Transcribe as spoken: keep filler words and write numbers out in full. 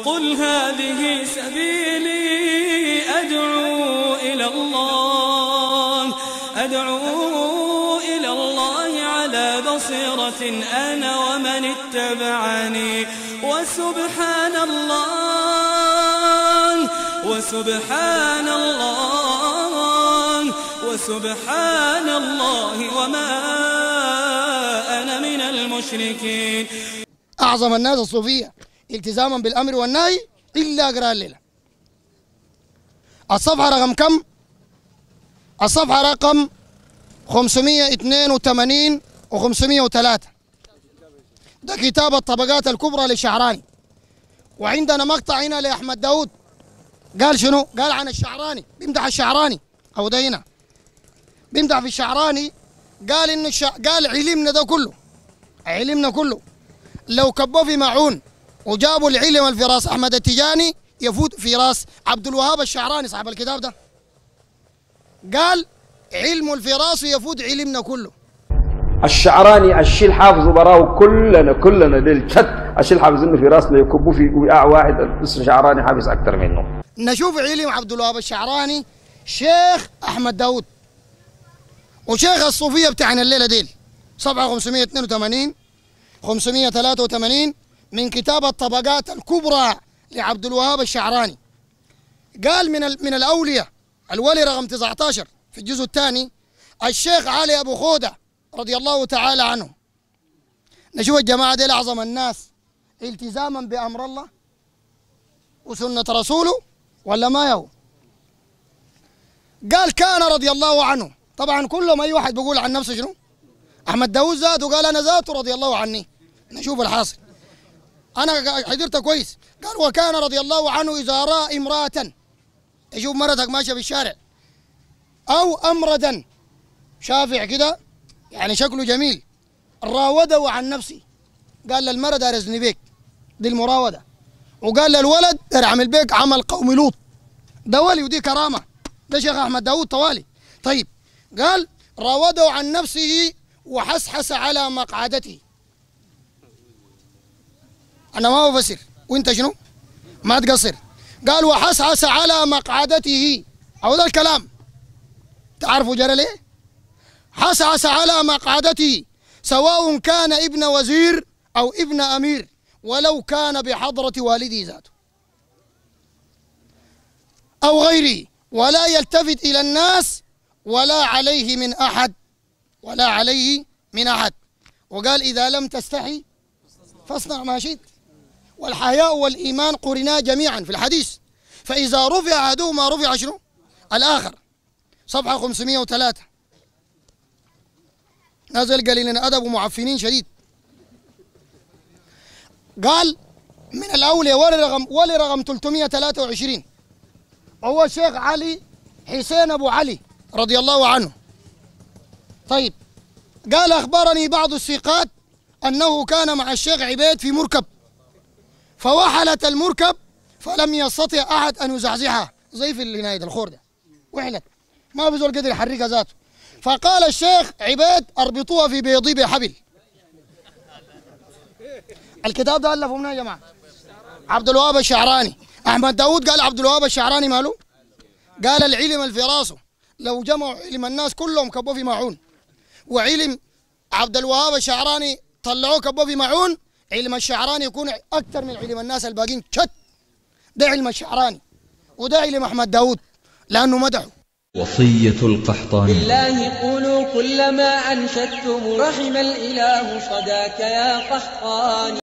قل هذه سبيلي أدعو إلى الله أدعو إلى الله على بصيرة أنا ومن اتبعني وسبحان الله وسبحان الله وسبحان الله وما أنا من المشركين. أعظم الناس الصوفية التزاما بالأمر والنهي إلا أقرأ الليلة. الصفحة رقم كم؟ الصفحة رقم خمسمائة واثنين وثمانين وخمسمائة وثلاثة. ده كتاب الطبقات الكبرى للشعراني. وعندنا مقطع هنا لأحمد داود قال شنو؟ قال عن الشعراني، بيمدح الشعراني، أو ده هنا بيمدح في الشعراني. قال إنه الشع... قال علمنا ده كله، علمنا كله لو كبوا في معون وجابوا العلم اللي في راس أحمد التجاني يفوت في راس عبد الوهاب الشعراني صاحب الكتاب ده. قال علم في راسه يفوت علمنا كله. الشعراني الشيء الحافظ براه كلنا كلنا للشت الشيء الحافظ انه في راسنا يكبوا في وعاء واحد اسمه شعراني حافظ اكثر منه. نشوف علم عبد الوهاب الشعراني شيخ احمد داود وشيخ الصوفيه بتاعنا الليله ديل. صفحه خمسمائة واثنين وثمانين خمسمائة وثلاثة وثمانين من كتاب الطبقات الكبرى لعبد الوهاب الشعراني. قال من من الاولياء الولي رقم تسعة عشر في الجزء الثاني الشيخ علي ابو خوده رضي الله تعالى عنه. نشوف الجماعه دي اعظم الناس التزاما بامر الله وسنه رسوله ولا ما يهو. قال كان رضي الله عنه، طبعا كلهم اي واحد بيقول عن نفسه شنو؟ احمد داود ذاته قال انا ذاته رضي الله عني. نشوف الحاصل، انا حضرته كويس. قال وكان رضي الله عنه اذا راى امراه، يشوف مرتك ماشيه في الشارع او امردا شافع كده يعني شكله جميل، راوده عن نفسه. قال للمرأة دار ازني بيك، دي المراودة. وقال للولد دار عمل بيك عمل قوم لوط. ده ولي ودي كرامة، ده شيخ أحمد داود طوالي. طيب قال راوده عن نفسه وحسحس على مقعدته. أنا ما بفسر وأنت شنو؟ ما تقصر. قال وحسحس على مقعدته، أو ده الكلام تعرفوا جرى ليه؟ حسعس على مقعدته سواء كان ابن وزير أو ابن أمير ولو كان بحضرة والده ذاته أو غيره، ولا يلتفت إلى الناس ولا عليه من أحد ولا عليه من أحد. وقال إذا لم تستحي فاصنع ما شئت. والحياء والإيمان قرنا جميعا في الحديث، فإذا رفع أحدهما رفع شنو؟ الآخر. صفحة خمسمائة وثلاثة. نزل قال لنا أدب ومعفنين شديد. قال من الأولياء ولي رقم ولي رقم ثلاثمائة وثلاثة وعشرين هو الشيخ علي حسين أبو علي رضي الله عنه. طيب قال أخبرني بعض الثقات أنه كان مع الشيخ عبيد في مركب فوحلت المركب فلم يستطع أحد أن يزعزعها، زي في النهاية الخور ده وحلت ما بزول قدر يحركها ذاته. فقال الشيخ عبيد اربطوها في بيضي بحبل. الكتاب ده ألفه منين يا جماعة؟ عبد الوهاب الشعراني. أحمد داود قال عبد الوهاب الشعراني ماله؟ قال العلم اللي في راسه لو جمعوا علم الناس كلهم كبوا في معون، وعلم عبد الوهاب الشعراني طلعوه كبوا في معون، علم الشعراني يكون أكثر من علم الناس الباقين شت. ده علم الشعراني وده علم أحمد داود لأنه مدحه. وصية القحطاني بالله قولوا كل ما أنشدتم رحم الإله صداك يا قحطاني.